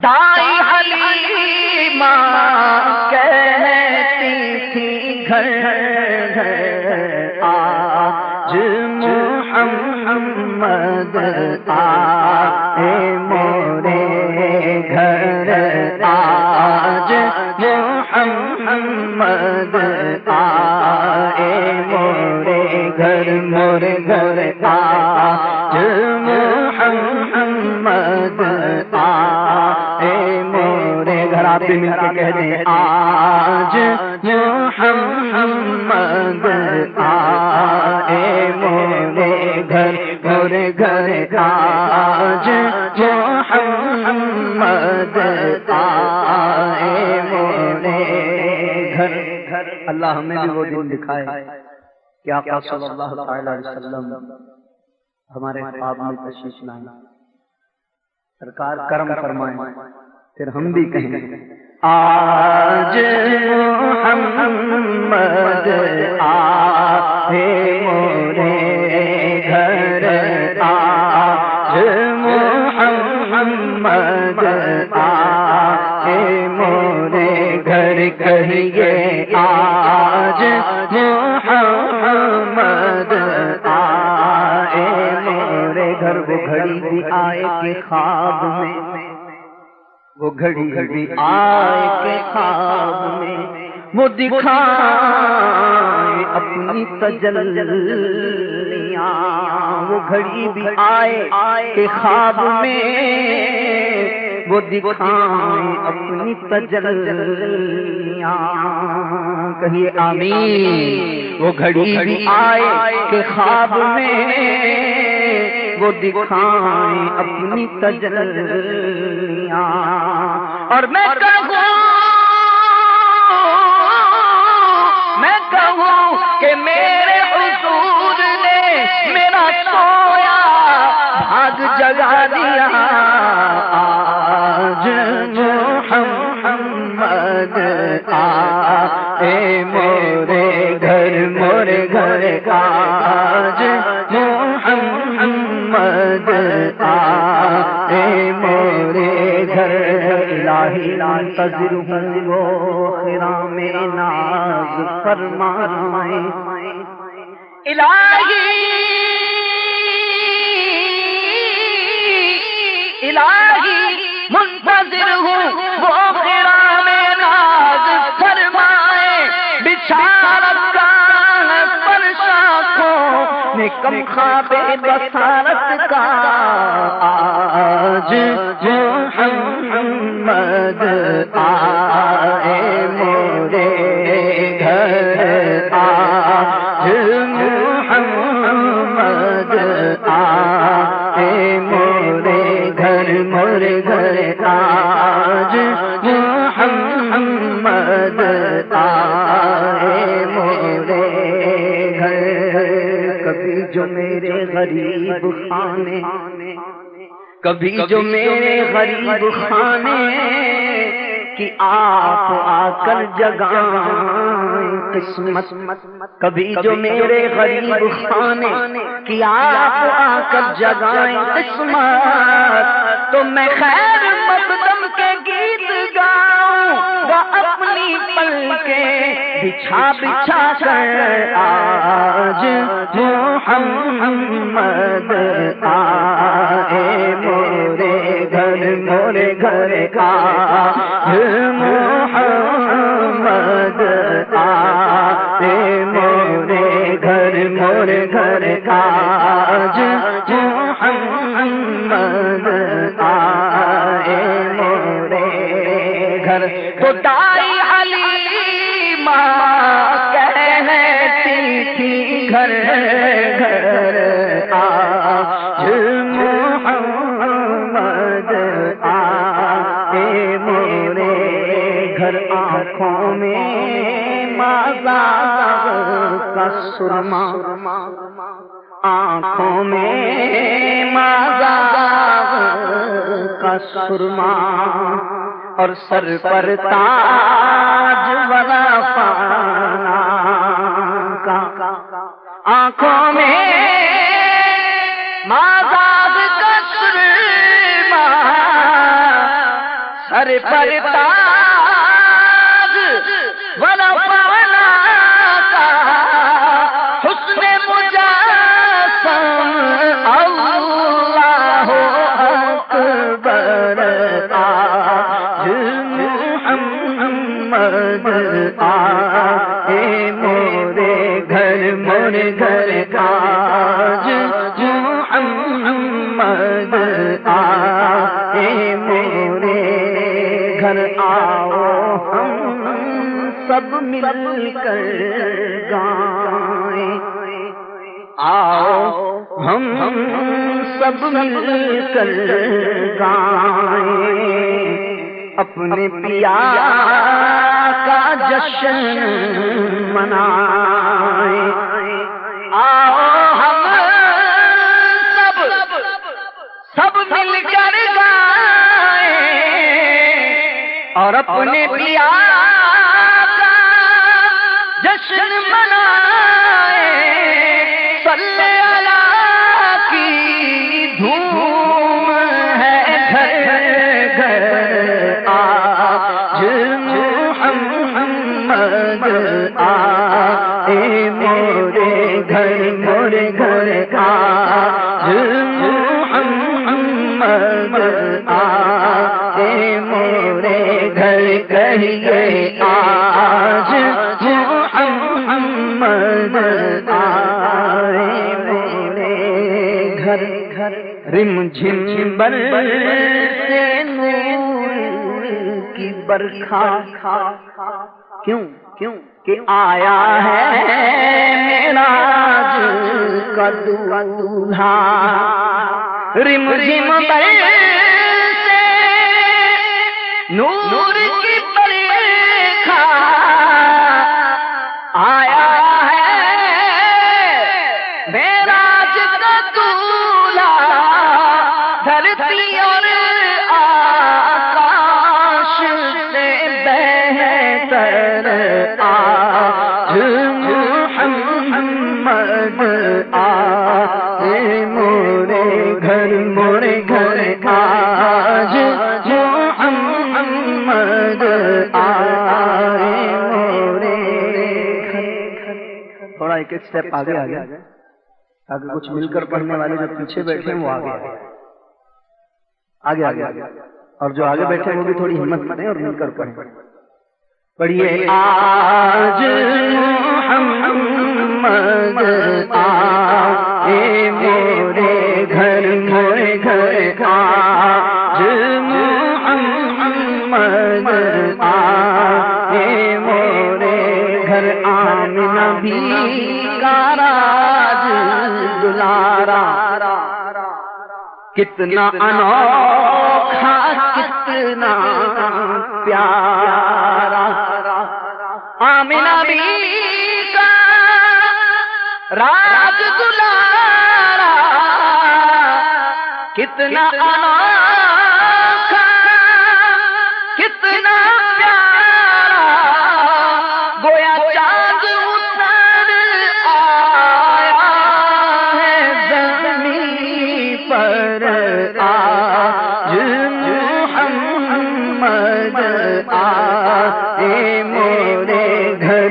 دائی حلیمہ کہتی تھی گھر گھر آج محمد آئے مورے گھر آج محمد آئے مورے گھر مورے گھر آج محمد آئے مورے گھر آپ بھی مل کے کہہ دیں آج محمد آئے مورے گھر مورے گھر آج محمد آئے مورے گھر اللہ ہمیں بھی وہ دن دکھائے کہ آقا صلی اللہ علیہ وسلم ہمارے خواب میں تشریف لائیں، سرکار کرم فرمائیں، پھر ہم بھی کہیں آج محمد آئے مورے گھر آج محمد آئے مورے گھر کہیے آج محمد آئے مورے گھر وہ گھڑی بھی آئے کہ خواب میں وہ گھڑی بھی آئے کہ خواب میں وہ دکھائے اپنی تجلیاں وہ گھڑی بھی آئے کہ خواب میں وہ دکھائے اپنی تجلیاں کہیے آمین وہ گھڑی بھی آئے کہ خواب میں وہ دکھائیں اپنی تجلیاں اور میں کہوں کہ میرے حضور نے میرا سویا بھاگ جگا دیا آج محمد آئے مورے گھر آج محمد آئے مورے گھر الہی منتظر ہوں وہ خرام ناز فرمائیں الہی منتظر ہوں وہ خرام ناز فرمائیں بشارت کا کم خواب بصارت کا آج محمد آئے مورے گھر آج محمد آئے مورے گھر آج محمد آئے مورے گھر کبھی جو میرے غریب خانے کبھی جو میرے غریب خانے کی آپ آ کر جگائیں قسمت کبھی جو میرے غریب خانے کی آپ آ کر جگائیں قسمت تو میں خیر مقدم کے گیت گاؤں گا اپنی پلکیں بچھا بچھا کر آج محمد آئے مورے گھر آج محمد آئے مورے گھر آج محمد آئے مورے گھر تو دائی حلیمہ کہتی تھی گھر گھر آج محمد آئے مورے گھر آنکھوں میں مازاغ کا سرما آنکھوں میں مازاغ کا سرما اور سر پر تاج والا پانا کا آنکھوں میں مازاغ کا سرما پر تاج ورفعنا کا حسن مجسم اللہ اکبر آج محمد آئے مورے گھر آج محمد آئے مورے گھر آؤ ہم سب مل کر گائیں آؤ ہم سب مل کر گائیں اپنے پیا کا جشن منائیں آؤ ہم سب مل کر گائیں اور اپنے پیا کا جشن منائیں صلی اللہ کی دھوم ہے گھر گھر آج محمد آئے مورے گھر آج محمد آئے مورے گھر کہیے آج محمد آئے مورے گھر رم جھم برسے نور کی برکھا کیوں کہ آیا ہے معراج کا دولہا رم جھم برسے نور کی برکھا آیا ہے معراج کا دولہا دھرتی اور آکاش سے بہتر آج محمد آئے مورے گھر آج محمد آئے مورے گھر تھوڑا ایک سٹیپ آگے تاکہ کچھ مل کر پڑھنے والے جو پیچھے بیٹھے ہیں وہ آگے اور جو آگے بیٹھے ہیں وہ بھی تھوڑی ہمت کریں اور مل کر پڑھیں پڑھیے آج محمد آئے مورے گھر آج محمد آئے مورے گھر آمنہ بھی کا راج دلارا کتنا انوکھا کتنا پیارا آمنہ بی کا راج دلارا کتنا انوکھا کتنا پیارا گویا چاند اتر آیا ہے زمین پر آج محمد آئے مورے گھر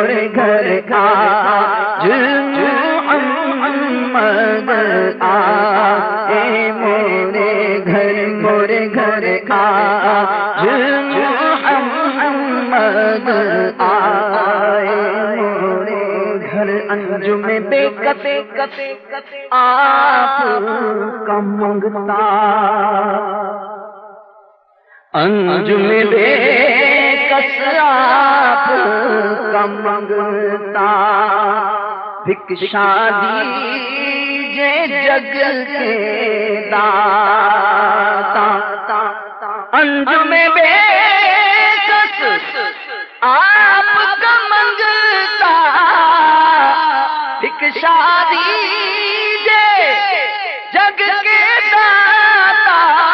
آج محمد آئے مورے گھر آج محمد آئے مورے گھر انجم بے کتے آپ کا منگتا انجم بے کس آپ کا منگتا بھکشا دیجے جگ کے داتا انجم بے کس آپ کا منگتا بھکشا دیجے جگ کے داتا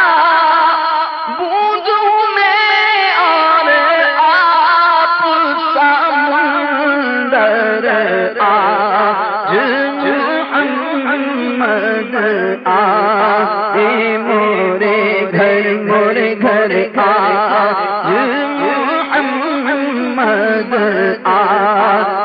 بوندوں میں اور آپ سمندر آج محمد آئے مورے گھر آج آ